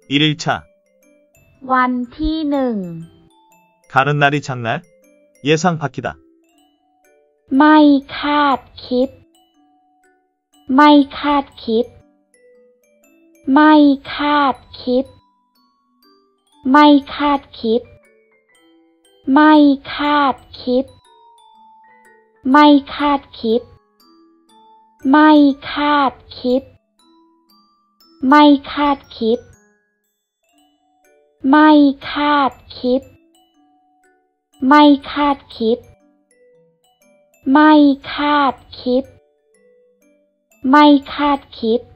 1일차 วันที่หนึ่ง 가는 날이 장날 예상 바뀌다 ไม่คาดคิด ไม่คาดคิด ไม่คาดคิด ไม่คาดคิด ไม่คาดคิด ไม่คาดคิด ไม่คาดคิด ไม่คาดคิด ไม่คาดคิด ไม่คาดคิด ไม่คาดคิด ไม่คาดคิด